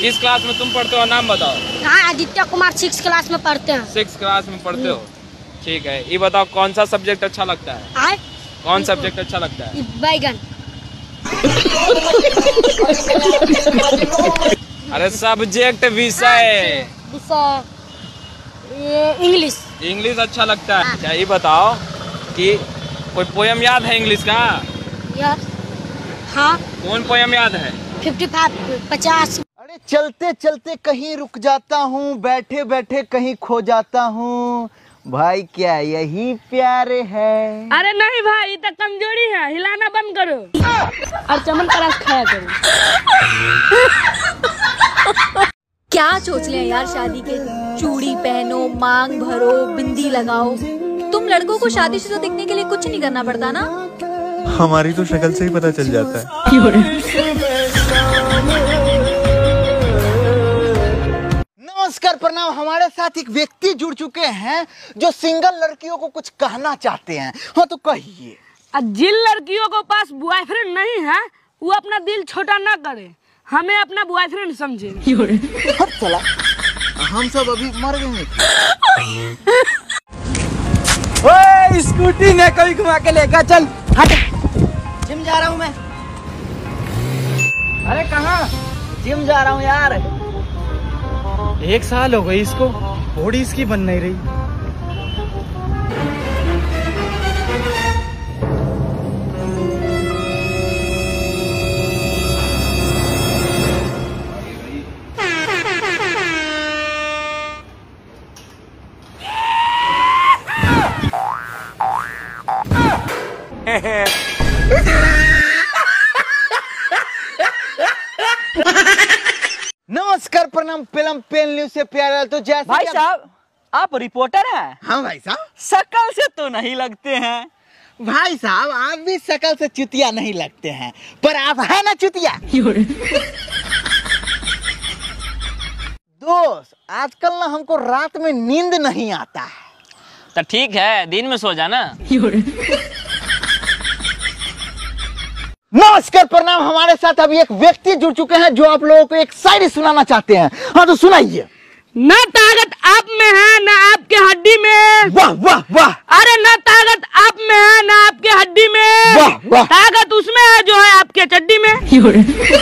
किस क्लास में तुम पढ़ते हो, नाम बताओ। हाँ, आदित्य कुमार 6 क्लास में पढ़ते हैं। 6 क्लास में पढ़ते हो, ठीक है। ये बताओ कौन सा सब्जेक्ट अच्छा लगता है? कौन सब्जेक्ट अच्छा लगता है? बैगन। अरे सब्जेक्ट, विषय। इंग्लिश। इंग्लिश अच्छा लगता है। अच्छा ये बताओ कि कोई पोयम याद है इंग्लिश का? हाँ। कौन पोयम याद है? 55, 50। अरे चलते चलते कहीं रुक जाता हूँ, बैठे बैठे कहीं खो जाता हूँ, भाई क्या यही प्यार है? अरे नहीं भाई, तो कमजोरी है, हिलाना बंद करो और चमन का रस खाया करो। क्या सोच लिया यार शादी के? चूड़ी पहनो, मांग भरो, बिंदी लगाओ। तुम लड़कों को शादीशुदा दिखने के लिए कुछ नहीं करना पड़ता ना? हमारी तो शक्ल से ही पता चल जाता है। नमस्कार, प्रणाम। हमारे साथ एक व्यक्ति जुड़ चुके हैं जो सिंगल लड़कियों को कुछ कहना चाहते हैं। हाँ तो कहिए। जिन लड़कियों को पास बॉयफ्रेंड नहीं है वो अपना दिल छोटा ना करे, हमें अपना बॉयफ्रेंड समझे। चला, हम सब अभी मर गए। ओए स्कूटी ने कोई घुमा के लेकर चल। हट, जिम जा रहा हूँ मैं। अरे कहाँ? जिम जा रहा हूँ यार। 1 साल हो गई इसको, बॉडी इसकी बन नहीं रही। नमस्कार, प्रणाम। फिल्म पेन न्यूज से प्यारा। तो जैसे भाई साहब, आप रिपोर्टर हैं? हाँ भाई साहब। शक्ल से तो नहीं लगते हैं। भाई साहब, आप भी शकल से चुतिया नहीं लगते हैं, पर आप है ना चुतिया। दोस्त, आजकल ना हमको रात में नींद नहीं आता है। तो ठीक है, दिन में सो जाना। नमस्कार, प्रणाम। हमारे साथ अभी एक व्यक्ति जुड़ चुके हैं जो आप लोगों को एक शायरी सुनाना चाहते हैं। हाँ तो सुनाइए। न ताकत आप में है न आपके हड्डी में। वाह वाह वाह। अरे न ताकत आप में है न आपके हड्डी में। वाह वाह। ताकत उसमें है जो है आपके चड्डी में।